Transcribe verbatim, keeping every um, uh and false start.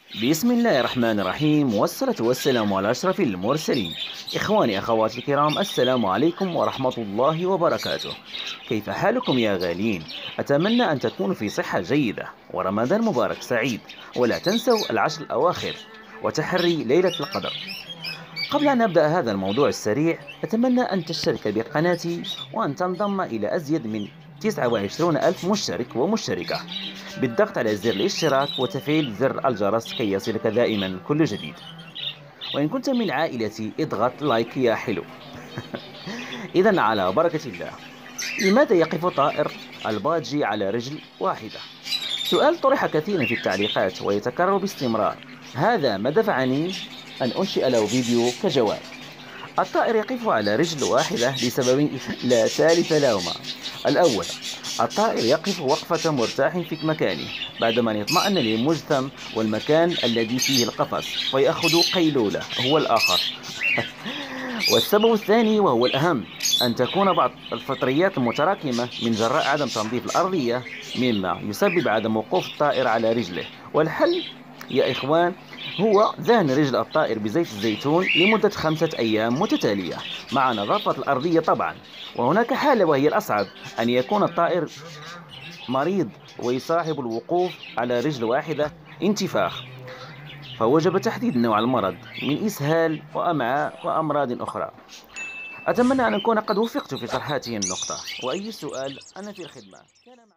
بسم الله الرحمن الرحيم، والصلاة والسلام على أشرف المرسلين. إخواني أخواتي الكرام، السلام عليكم ورحمة الله وبركاته. كيف حالكم يا غالين؟ أتمنى أن تكونوا في صحة جيدة ورمضان مبارك سعيد، ولا تنسوا العشر الأواخر وتحري ليلة القدر. قبل أن نبدأ هذا الموضوع السريع، أتمنى أن تشترك بقناتي وأن تنضم إلى أزيد من تسعة وعشرين ألف مشترك ومشتركة بالضغط على زر الاشتراك وتفعيل زر الجرس كي يصلك دائما كل جديد. وإن كنت من عائلتي اضغط لايك يا حلو. إذا على بركة الله. لماذا يقف طائر الباجي على رجل واحدة؟ سؤال طرح كثيرا في التعليقات ويتكرر باستمرار. هذا ما دفعني أن أنشئ له فيديو كجواب. الطائر يقف على رجل واحدة لسببين لا ثالث لهما. الأول، الطائر يقف وقفة مرتاح في مكانه بعدما يطمئن للمجثم والمكان الذي فيه القفص فيأخذ قيلولة. هو الآخر. والسبب الثاني وهو الأهم، أن تكون بعض الفطريات المتراكمة من جراء عدم تنظيف الأرضية مما يسبب عدم وقوف الطائر على رجله. والحل يا إخوان هو دهن رجل الطائر بزيت الزيتون لمدة خمسة أيام متتالية مع نظافة الأرضية طبعا. وهناك حالة وهي الأصعب، أن يكون الطائر مريض ويصاحب الوقوف على رجل واحدة انتفاخ، فوجب تحديد نوع المرض من إسهال وأمعاء وأمراض أخرى. أتمنى أن أكون قد وفقت في شرح هذه النقطة، وأي سؤال أنا في الخدمة.